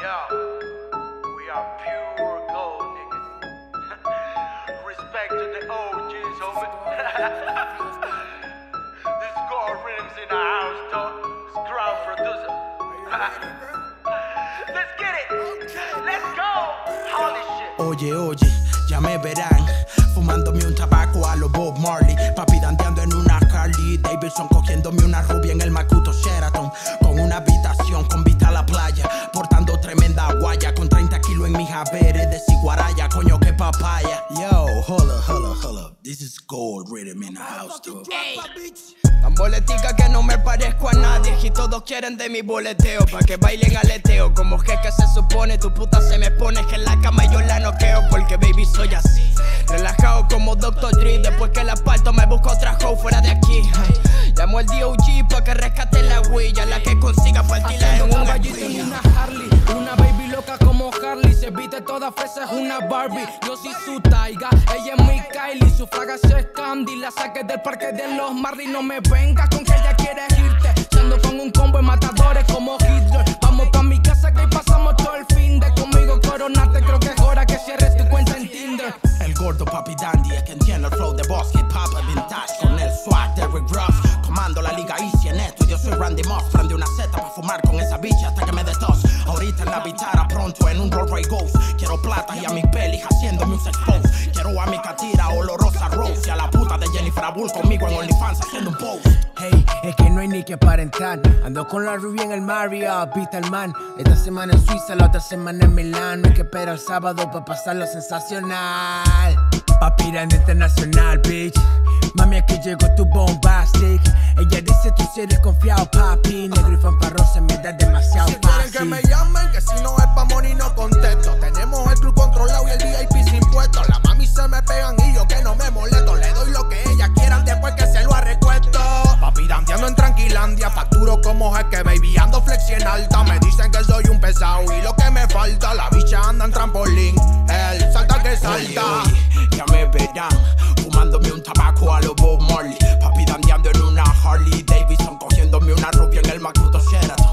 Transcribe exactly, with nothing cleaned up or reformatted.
Yo, we are pure gold, niggas. Respect to the O Gs, homie. This gold rhythms in the house, dog. This crowd producer. Let's get it. Let's go. Holy shit. Oye, oye, ya me verán fumándome un tabaco a lo Bob Marley, papi danteando en una Harley Davidson, cogiéndome una rubia en el Makuto Sheraton, con una habitación con vista a la playa, portando tremenda guaya, con treinta kilos en mis haberes de ciguaraya, coño que papaya. Yo, hold up, hold up, hold up, this is gold rhythm in the house, too. Ey, tan boletica que no me parezco a nadie y todos quieren de mi boleteo, pa' que bailen aleteo, como que que se supone, tu puta se me pone que en la cama yo la noqueo, porque baby soy así, relajado como doctor Dre, después que la parto me busco otra hoe fuera de aquí. Llamo al D O G pa' que rescate la huella, la que consiga partirla en un una gallito y una Harley, una baby loca como Harley, se viste toda fresa, es una Barbie. Yo soy su Taiga, ella es mi Kylie, su fragancia es Candy, la saqué del parque de los Marley. No me vengas con que ella quiere irte, ando con un combo de matadores como Hitler. Vamos pa' mi casa que ahí pasamos todo el fin de conmigo coronarte, creo que es hora que cierres tu cuenta en Tinder. El gordo papi dandy es que entiende el flow de boss, hip hop vintage con el swag de Rick Ross, comando la liga easy en esto. Yo soy Randy Moss, prende una seta pa' fumar con esa bicha hasta que me dé tos. Ahorita en la vitara, pronto en un Rolls Royce Ghost. Quiero plata y a mis pelis haciéndome un sex pose. Quiero a mi catira olorosa Rose y a la puta de Jennifer Abull conmigo en OnlyFans haciendo un pose. Hey, es que no hay ni que aparentar. Ando con la rubia en el Marriott, viste el man. Esta semana en Suiza, la otra semana en Milán. No hay que esperar el sábado pa' pasarlo sensacional. Papi grande internacional, bitch. Mami, aquí llegó tu bombastic. Ella dice tú si eres confiado, papi. Negro y fanfarrón se me da demasiado si fácil. Si quieren que me llamen, que si no es pa' money no contesto. Tenemos el club controlado y el V I P sin puestos. Las mami se me pegan y yo que no me molesto. Le doy lo que ellas quieran después que se lo arrecuesto. Papi danteando en Tranquilandia, facturo como jeque, baby, ando flexi en alta. Me dicen que soy un pesado y lo que me falta, la bicha anda en trampolín, el salta que salta. Oye, oye, ya me verán fumándome un tabaco a lo Bob Marley, papi danteando en una Harley Davidson, cogiéndome una rubia en el Makuto Sheraton.